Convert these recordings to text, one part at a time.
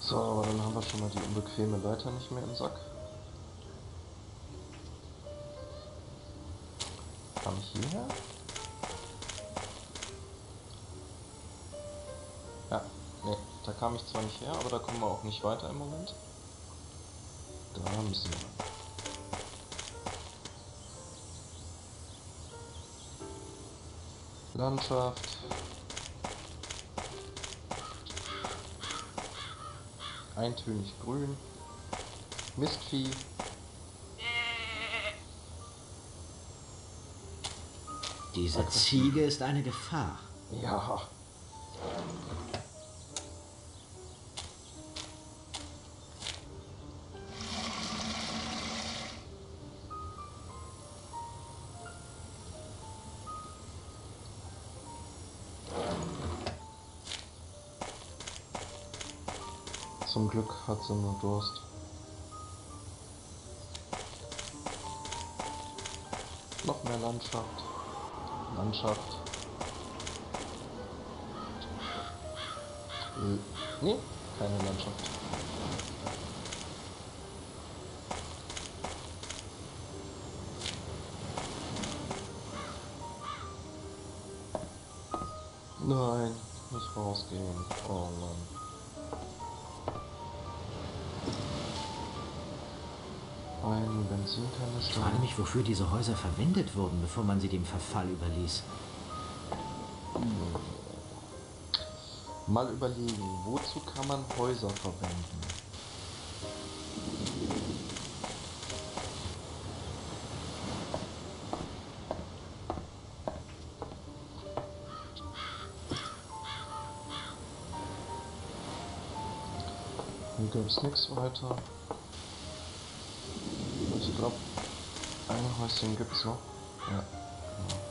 So, aber dann haben wir schon mal die unbequeme Leiter nicht mehr im Sack. Kam ich hierher? Ja, nee, da kam ich zwar nicht her, aber da kommen wir auch nicht weiter im Moment. Da müssen wir. Landschaft. Eintönig grün. Mistvieh. Diese Ziege ist eine Gefahr. Ja. Zum Glück hat sie nur Durst. Noch mehr Landschaft. Landschaft. Nee, keine Landschaft. Nein, nicht rausgehen. Oh Mann. Ein Ich Benzinkanister. frage mich, wofür diese Häuser verwendet wurden, bevor man sie dem Verfall überließ. Mal überlegen, wozu kann man Häuser verwenden? Hier gibt es nichts weiter. Ich glaube, ein Häuschen gibt es noch. Ja, genau.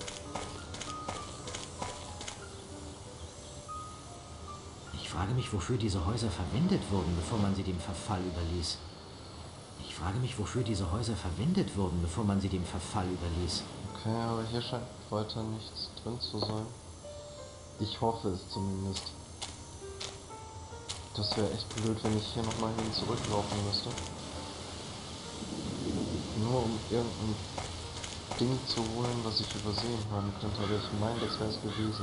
Ich frage mich, wofür diese Häuser verwendet wurden, bevor man sie dem Verfall überließ. Ich frage mich, wofür diese Häuser verwendet wurden, bevor man sie dem Verfall überließ. Okay, aber hier scheint weiter nichts drin zu sein. Ich hoffe es zumindest. Das wäre echt blöd, wenn ich hier nochmal hin zurücklaufen müsste. Nur um irgendein Ding zu holen, was ich übersehen haben könnte. Aber ich meine, das wäre es gewesen.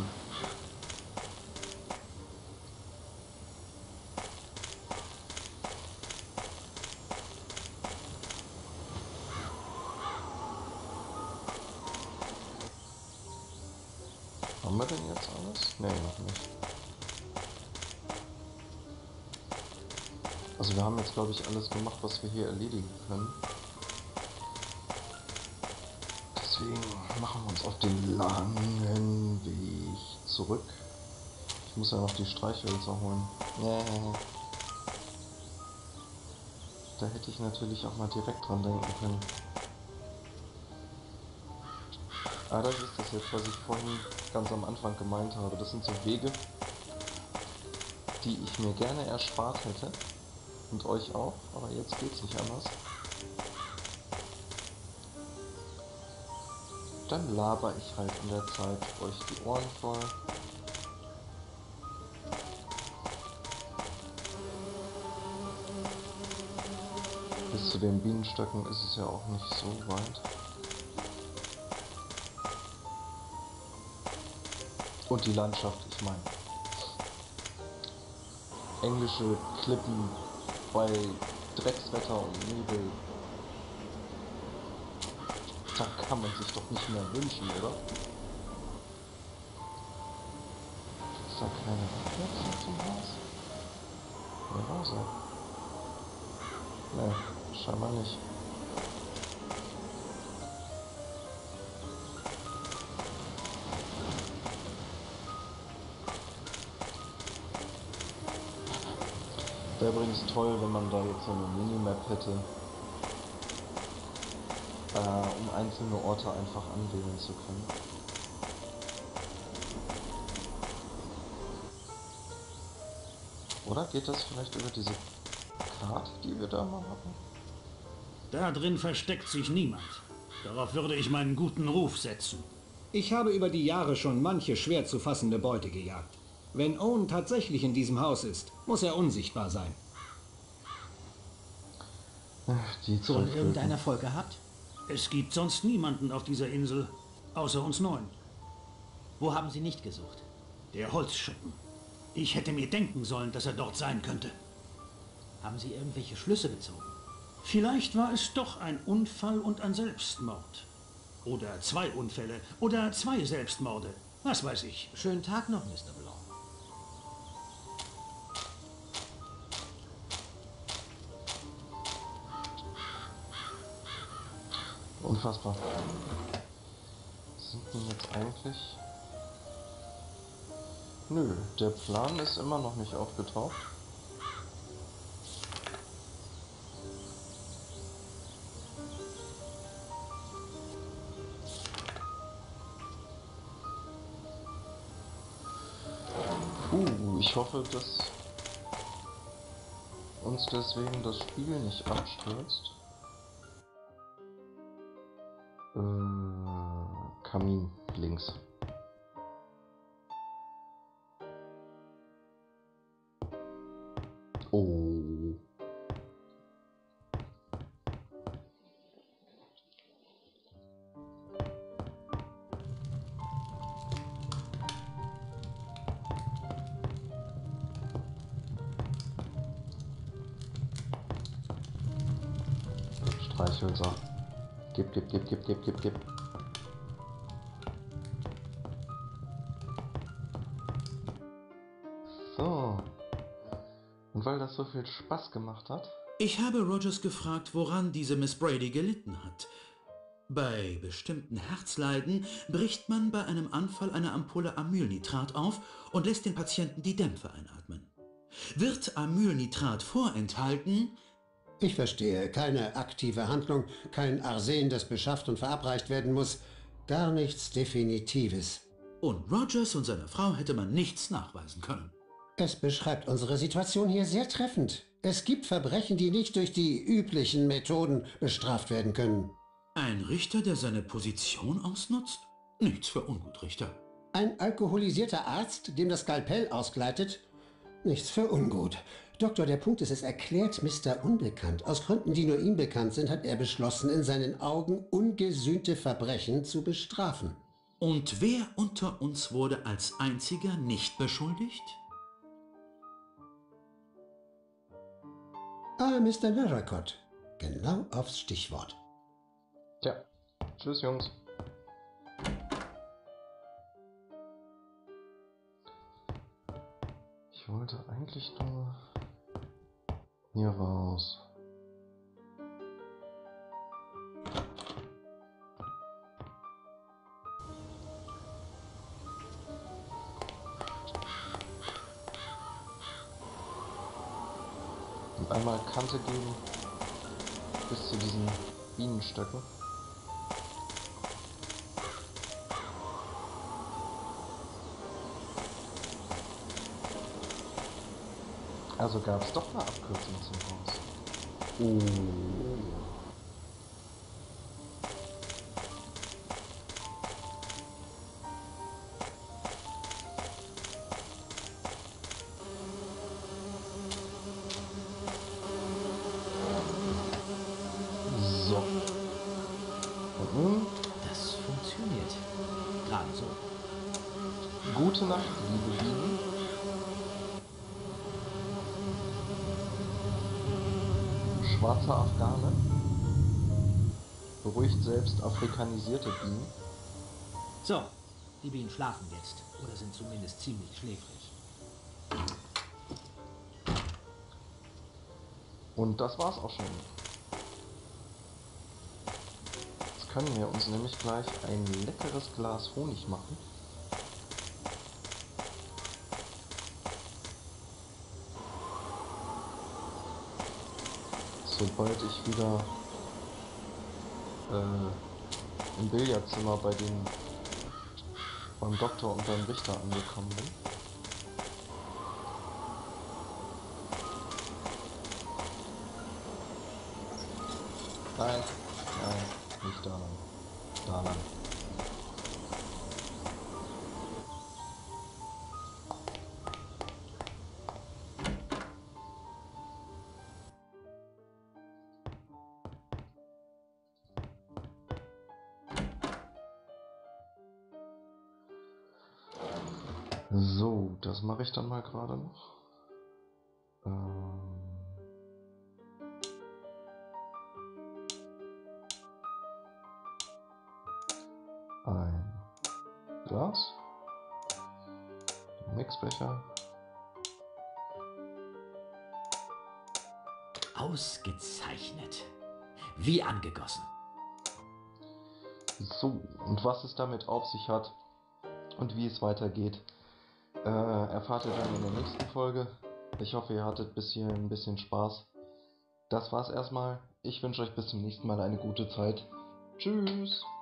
Haben wir denn jetzt alles? Nee, noch nicht. Also wir haben jetzt, glaube ich, alles gemacht, was wir hier erledigen können. Deswegen machen wir uns auf den langen Weg zurück. Ich muss ja noch die Streichhölzer holen. Nee. Da hätte ich natürlich auch mal direkt dran denken können. Ah, das ist das jetzt, was ich vorhin ganz am Anfang gemeint habe. Das sind so Wege, die ich mir gerne erspart hätte. Und euch auch, aber jetzt geht's nicht anders. Dann laber ich halt in der Zeit euch die Ohren voll. Bis zu den Bienenstöcken ist es ja auch nicht so weit. Und die Landschaft, ich meine. Englische Klippen bei Dreckswetter und Nebel. Da kann man sich doch nicht mehr wünschen, oder? Ist da keine Abkürzung zum Haus? Ja, also. Nee, scheinbar nicht. Wäre übrigens toll, wenn man da jetzt so eine Minimap hätte, um einzelne Orte einfach anwählen zu können. Oder geht das vielleicht über diese Karte, die wir da mal hatten? Da drin versteckt sich niemand. Darauf würde ich meinen guten Ruf setzen. Ich habe über die Jahre schon manche schwer zu fassende Beute gejagt. Wenn Owen tatsächlich in diesem Haus ist, muss er unsichtbar sein. Die Schon zwei irgendeinen Flöten. Erfolg gehabt? Es gibt sonst niemanden auf dieser Insel, außer uns 9. Wo haben Sie nicht gesucht? Der Holzschuppen. Ich hätte mir denken sollen, dass er dort sein könnte. Haben Sie irgendwelche Schlüsse gezogen? Vielleicht war es doch ein Unfall und ein Selbstmord. Oder 2 Unfälle. Oder 2 Selbstmorde. Was weiß ich. Schönen Tag noch, Mr. Blanc. Unfassbar. Was sind denn jetzt eigentlich? Nö, der Plan ist immer noch nicht aufgetaucht. Ich hoffe, dass uns deswegen das Spiel nicht abstürzt. Kamin links. Oh. Streichhölzer. Gib. So. Und weil das so viel Spaß gemacht hat. Ich habe Rogers gefragt, woran diese Miss Brady gelitten hat. Bei bestimmten Herzleiden bricht man bei einem Anfall eine Ampulle Amylnitrat auf und lässt den Patienten die Dämpfe einatmen. Wird Amylnitrat vorenthalten? Ich verstehe. Keine aktive Handlung, kein Arsen, das beschafft und verabreicht werden muss. Gar nichts Definitives. Und Rogers und seiner Frau hätte man nichts nachweisen können. Es beschreibt unsere Situation hier sehr treffend. Es gibt Verbrechen, die nicht durch die üblichen Methoden bestraft werden können. Ein Richter, der seine Position ausnutzt? Nichts für Ungutrichter. Ein alkoholisierter Arzt, dem das Skalpell ausgleitet? Nichts für ungut. Doktor, der Punkt ist, es erklärt Mr. Unbekannt. Aus Gründen, die nur ihm bekannt sind, hat er beschlossen, in seinen Augen ungesühnte Verbrechen zu bestrafen. Und wer unter uns wurde als einziger nicht beschuldigt? Ah, Mr. Narracott. Genau aufs Stichwort. Tja. Tschüss, Jungs. Ich wollte eigentlich nur hier raus. Und einmal Kante geben bis zu diesen Bienenstöcken. Also gab es doch eine Abkürzung zum Haus. Oh. So. Und nun Das funktioniert. Gerade so. gute Nacht, liebe Bienen. Schwarzer Afghane beruhigt selbst afrikanisierte Bienen. So, die Bienen schlafen jetzt. Oder sind zumindest ziemlich schläfrig. Und das war's auch schon. Jetzt können wir uns nämlich gleich ein leckeres Glas Honig machen. Sobald ich wieder im Billardzimmer beim Doktor und beim Richter angekommen bin. Nein, nicht da lang. Da lang. So, das mache ich dann mal gerade noch. Ein Glas, Mixbecher. Ausgezeichnet. Wie angegossen. So, und was es damit auf sich hat und wie es weitergeht, erfahrt ihr dann in der nächsten Folge. Ich hoffe, ihr hattet ein bisschen Spaß. Das war's erstmal. Ich wünsche euch bis zum nächsten Mal eine gute Zeit. Tschüss!